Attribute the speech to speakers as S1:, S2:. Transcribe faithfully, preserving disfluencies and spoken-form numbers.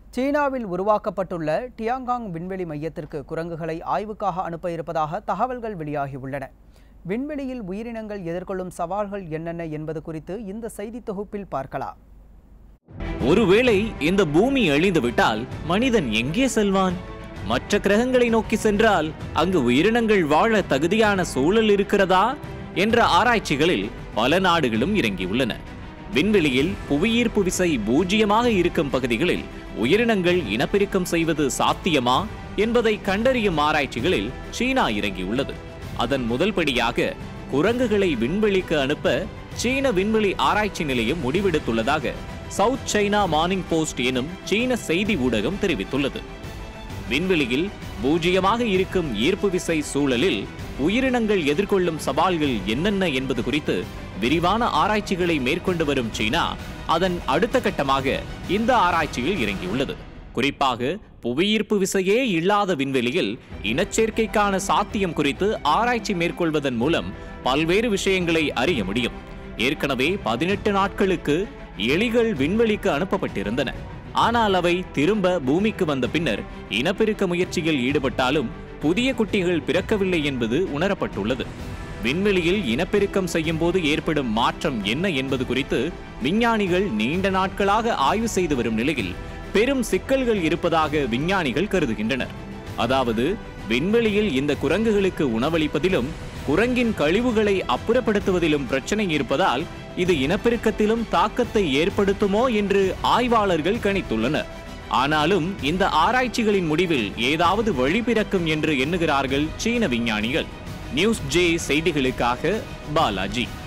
S1: சீனாவில் உருவாக்கப்பட்டுள்ள டியாங்காங் விண்வெளி மையத்திற்கு குரங்குகளை ஆய்வுக்காக அனுப்ப இருப்பதாக தகவல்கள் வெளியாகியுள்ளன. விண்வெளியில் உயிரினங்கள் எதிர்கொள்ளும் சவால்கள் என்னென்ன என்பது குறித்து இந்த செய்தி தொகுப்பில் பார்க்கலாம்.
S2: ஒருவேளை இந்த பூமி அழிந்துவிட்டால் மனிதன் எங்கே செல்வான்? மற்ற கிரகங்களை நோக்கி சென்றால் அங்கு உயிரினங்கள் வாழ தகுதியான சூழல் இருக்கிறதா என்ற ஆராய்ச்சிகளில் பல நாடுகளும் இறங்கியுள்ளன. விண்வெளியில் புவியீர்ப்பு விசை பூஜ்ஜியமாக இருக்கும் பகுதிகளில் உயிரினங்கள் இனப்பெருக்கம் செய்வது சாத்தியமா என்பதை கண்டறியும் ஆராய்ச்சிகளில் சீனா இறங்கியுள்ளது. அதன் முதல் படியாக குரங்குகளை விண்வெளிக்கு அனுப்ப சீன விண்வெளி ஆராய்ச்சி நிலையம் முடிவெடுத்துள்ளதாக சவுத் சைனா மார்னிங் போஸ்ட் எனும் சீன செய்தி ஊடகம் தெரிவித்துள்ளது. விண்வெளியில் பூஜ்ஜியமாக இருக்கும் ஈர்ப்பு விசை சூழலில் உயிரினங்கள் எதிர்கொள்ளும் சவால்கள் என்னென்ன என்பது குறித்து விரிவான ஆராய்ச்சிகளை மேற்கொண்டு வரும் சீனா அதன் அடுத்த கட்டமாக இந்த ஆராய்ச்சியில் இறங்கியுள்ளது. குறிப்பாக புவியீர்ப்பு விசையே இல்லாத விண்வெளியில் இனச்சேர்க்கைக்கான சாத்தியம் குறித்து ஆராய்ச்சி மேற்கொள்வதன் மூலம் பல்வேறு விஷயங்களை அறிய முடியும். ஏற்கனவே பதினெட்டு நாட்களுக்கு எலிகள் விண்வெளிக்கு அனுப்பப்பட்டிருந்தன. ஆனால் அவை திரும்ப பூமிக்கு வந்த பின்னர் இனப்பெருக்க முயற்சியில் ஈடுபட்டாலும் புதிய குட்டிகள் பிறக்கவில்லை என்பது உணரப்பட்டுள்ளது. விண்வெளியில் இனப்பெருக்கம் செய்யும் போது ஏற்படும் மாற்றம் என்ன என்பது குறித்து விஞ்ஞானிகள் நீண்ட நாட்களாக ஆய்வு செய்து வரும் நிலையில் பெரும் சிக்கல்கள் இருப்பதாக விஞ்ஞானிகள் கருதுகின்றனர். அதாவது விண்வெளியில் இந்த குரங்குகளுக்கு உணவளிப்பதிலும் குரங்கின் கழிவுகளை அப்புறப்படுத்துவதிலும் பிரச்சனை இருப்பதால் இது இனப்பெருக்கத்திலும் தாக்கத்தை ஏற்படுத்துமோ என்று ஆய்வாளர்கள் கணித்துள்ளனர். ஆனாலும் இந்த ஆராய்ச்சிகளின் முடிவில் ஏதாவது வழி பிறக்கும் என்று எண்ணுகிறார்கள் சீன விஞ்ஞானிகள். நியூஸ் ஜே செய்திகளுக்காக பாலாஜி.